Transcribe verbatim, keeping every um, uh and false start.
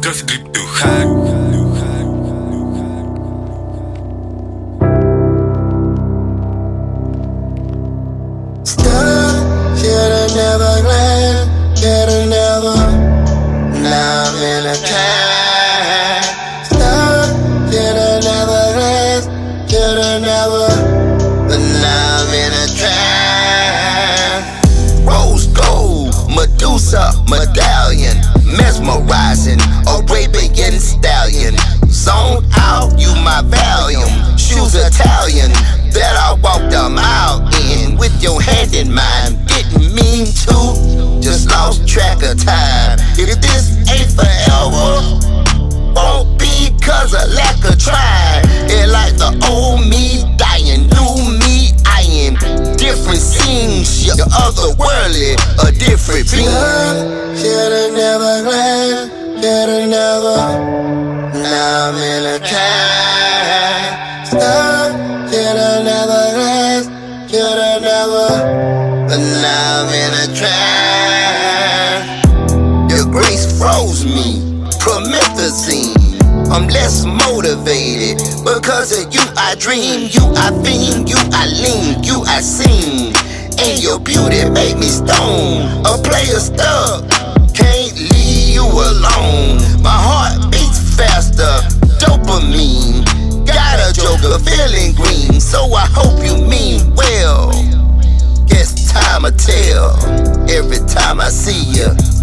Just drip to hard. Stuck, shoulda never glad, shoulda never. Now I'm in a trap. Stuck, shoulda never glad, shoulda never. But now I'm in a trap. Rose gold, Medusa medallion, mesmerizing, Arabian stallion. Zoned out, you my Valium. Shoes Italian that I walked a mile in with your hand in mine. Didn't mean to, just lost track of time. If this ain't forever, won't be cause of lack of trying. It like the old me dying, new me eyeing different scenes. Your otherworldly, a different being. Shoulda never glad, shoulda never. Now I'm in a trap. Stuck, shoulda never glad, shoulda never. But now I'm in a trap. Your grace froze me, promethazine. I'm less motivated. Because of you I dream, you I fiend, you I lean, you I sing. And your beauty make me stone. A player stuck, can't leave you alone. My heart beats faster, dopamine. Got a joker feeling green, so I hope you mean well. Guess time will tell. Every time I see you,